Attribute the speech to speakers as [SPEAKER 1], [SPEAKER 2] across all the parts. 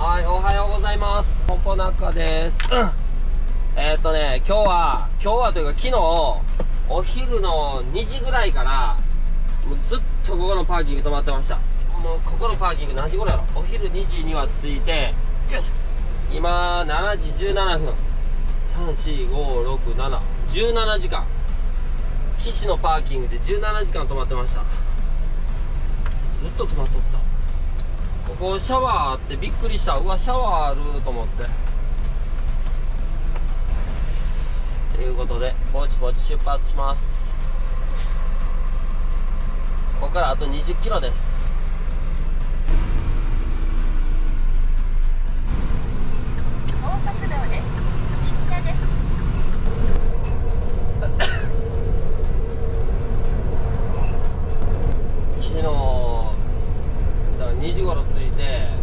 [SPEAKER 1] はい、おはようございます。ポンポナッカです。今日はというか昨日、お昼の2時ぐらいから、もうずっとここのパーキング止まってました。もうここのパーキング何時頃やろ。お昼2時には着いて、よし今、7時17分。3、4、5、6、7。17時間。岸のパーキングで17時間止まってました。ずっと止まっとった。ここシャワーあってびっくりした。うわ、シャワーあると思って。ということでぼちぼち出発します。ここからあと20キロです。
[SPEAKER 2] 高速道です。右下です。
[SPEAKER 1] 昨日だから2時頃着い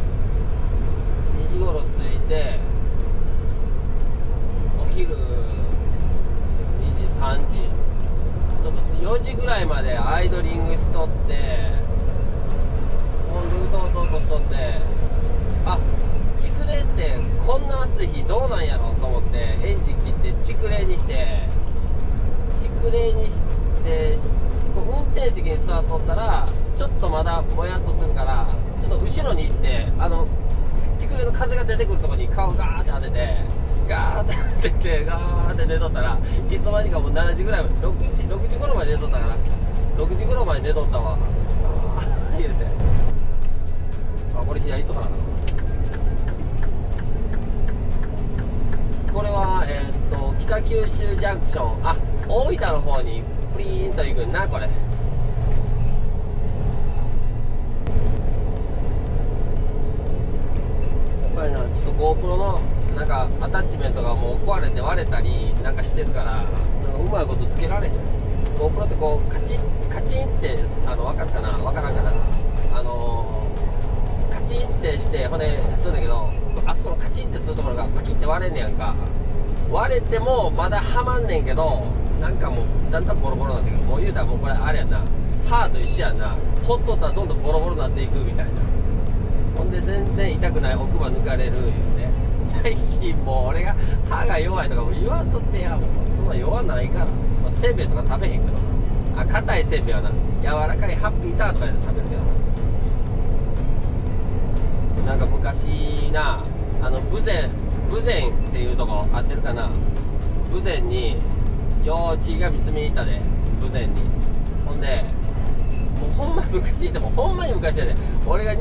[SPEAKER 1] てお昼2時3時ちょっと4時ぐらいまでアイドリングしとって、ほんでうとうとうとしとって、あ、蓄冷ってこんな暑い日どうなんやろと思ってエンジン切って蓄冷にしてこう運転席に座っとったらちょっとまだぼやっとするから、ちょっと後ろに行って蓄冷の風が出てくるところに顔ガーって当ててガーって寝とったら、いつの間にかもう7時ぐらいまで6時頃まで寝とったから、6時頃まで寝とったわ言うて、あ、これ左行っとかな。これは北九州ジャンクション、あ、大分の方にプリーンと行くんな。これな、ちょっと GoPro のなんかアタッチメントがもう壊れて割れたりなんかしてるから、なんかうまいことつけられへん。 GoPro ってこうカチンって分かったな、分からんかな、カチンってして骨するんだけど、あそこのカチンってするところがパキって割れんねやんか。割れてもまだはまんねんけど、なんかもうだんだんボロボロなんだけど、もう言うたらもうこれあれやんな、歯と一緒やんな。ほっとったらどんどんボロボロになっていくみたいな。ほんで全然痛くない奥歯抜かれる言うて、最近もう俺が歯が弱いとかも言わんとってや、もうそんな弱ないから、まあ、せんべいとか食べへんけどさ、あ、硬いせんべいはな、柔らかいハッピーターンとかで食べるけど、なんか昔な、豊前っていうとこ合ってるかな、豊前にようちが見つめに行ったで、豊前に。ほんでもうほんま昔でもほんまに昔やで、俺が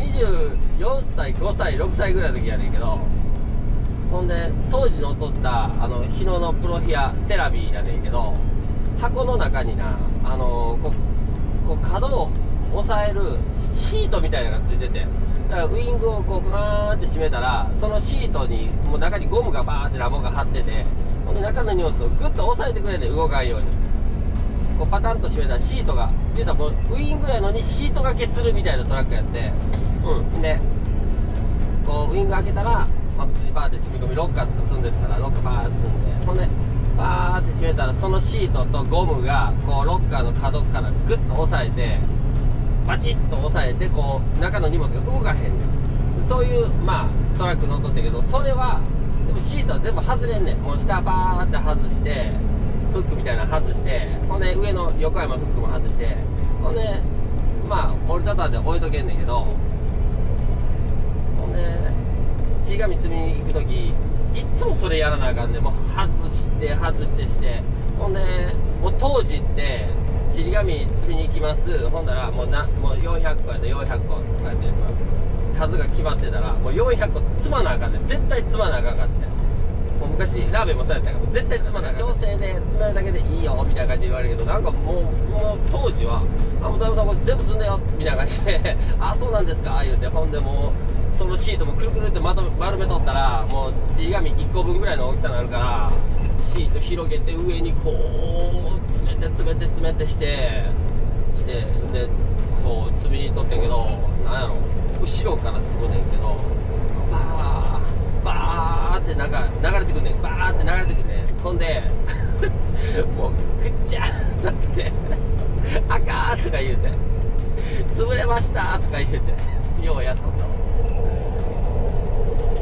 [SPEAKER 1] 24歳5歳6歳ぐらいの時やねんけど、ほんで当時乗っとった日野のプロヒアテラビーやねんけど、箱の中になこう角を押さえるシートみたいなのがついてて、だからウイングをこうバーンって閉めたら、そのシートにもう中にゴムがバーってラボが張ってて、ほんで中の荷物をグッと押さえてくれんねん、動かんように。こうパタンと閉めたらシートが、言うたらもうウイングやのにシート掛けするみたいなトラックやって、でこうウイング開けたら、まあ、普通にバーって積み込みロッカーとか積んでるから、ロッカーバーって積んで、ほんでバーって閉めたら、そのシートとゴムがこうロッカーの角からグッと押さえて、バチッと押さえて、こう中の荷物が動かへんねん。そういうまあトラック乗っとったけど、それはでもシートは全部外れんねん。もう下バーって外して、フックみたいなの外して、ほんで上の横山フックも外して、ほんでまあ折りたたんで置いとけんねんけど、ほんでちがみ積みに行く時いっつもそれやらなあかんねん。もう外してして、ほんでもう当時ってちり紙積みに行きます。ほんならもう400個やで400個とかやって、数が決まってたらもう400個積まなあかんねん。絶対積まなあかんかって。もう昔ラーメンもそうやったから、絶対積まなあかん。調整で積めるだけでいいよみたいな感じで言われるけど、なんかもう当時はもうだいぶさんこれ全部積んだよみたいな感じであ、そうなんですか言うて、ほんでもうそのシートもくるくるって丸めとったら、もうちり紙1個分ぐらいの大きさになるから、シート広げて上にこう詰めてしてで、そう積みにとってんけど、なんやろ、後ろから積むねんけど、バーってなんか流れてくんねん。バーって流れてくんねん。ほんでもうくっちゃーなってあかーとか言うて、潰れましたとか言うて、ようやっとったわ。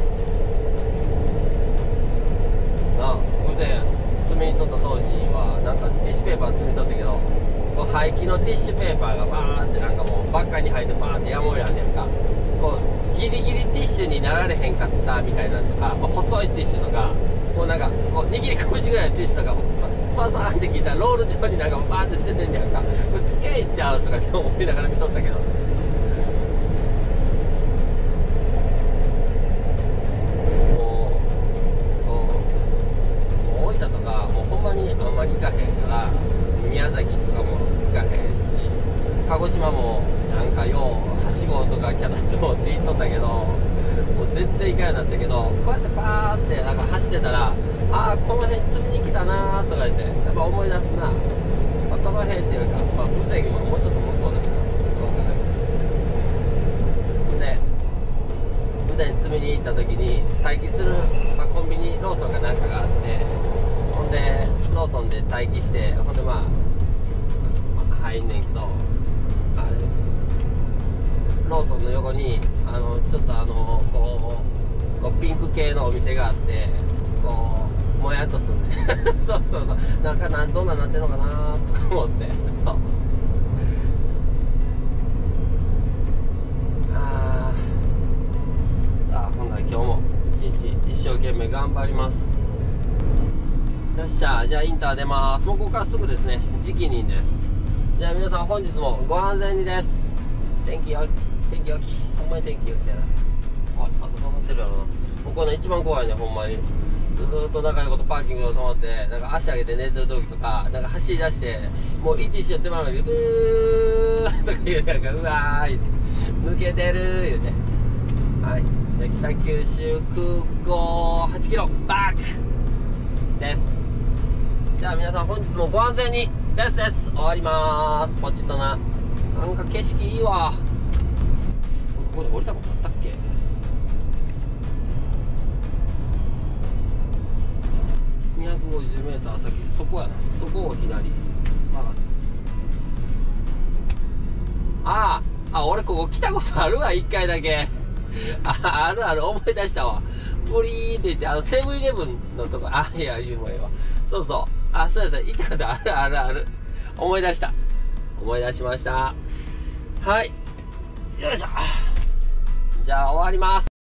[SPEAKER 1] な偶然積みに取った当時はなんかティッシュペーパー積み取ったけど、こう廃棄のティッシュペーパーがバーってなんかもうバッカに入ってバーって山盛りあんねんか。こうギリギリティッシュになられへんかったみたいなのとか、細いティッシュとか、こうなんかこう握り拳ぐらいのティッシュとかスパスパって聞いたらロール状になんかバーって捨ててんねやんか。これつけんちゃうとかって思いながら見とったけど、大分とかもうほんまにあんまり行かへんから、宮崎とかも行かへんし、鹿児島もなんかようはしごとかキャタツ持って行っとったけど、もう全然行かんようになったけど、こうやってバーってなんか走ってたら、ああこの辺釣りに来たなーとか言ってやっぱ思い出すな。まあ、この辺っていうか、まあ、豊前ももうちょっと向こうだけどちょっとわからないけど、で豊前に釣りに行った時に待機する、まあ、コンビニローソンかなんかがあって、ほんでローソンで待機して、ほんでまあ入んねんけど、あれローソンの横にちょっとこうピンク系のお店があって、こうもやっとすんねそうそうそう、なんかどんなんなってんのかなと思って、そう、さあほんなら今日も一日一生懸命頑張ります。よっしゃ、じゃあインター出ます。もうここからすぐですね、直任です。じゃあ皆さん本日もご安全にです。天気よき、ほんまに天気よきやな。あ、あと止まってるやろな。もうこれ一番怖いね、ほんまに。ずーっと長いことパーキングで止まって、なんか足上げて寝てる時とか、なんか走り出して、もう ETC やってまうのに、ブーとか言うて、なんかうわー言うて、抜けてる言うて。はい。で北九州空港8キロバックです。じゃあ皆さん本日もご安全にです。終わりまーす。ポチッとな。なんか景色いいわ。ここで降りたことあったっけ。250m 先、そこやな。そこを左。俺ここ来たことあるわ、1回だけ。ある思い出したわ。プリーって言って、セブンイレブンのとこ、いや、言うもんええわ。そうそう。そうです。行ったことある。思い出しました。はい。よいしょ。じゃあ終わります。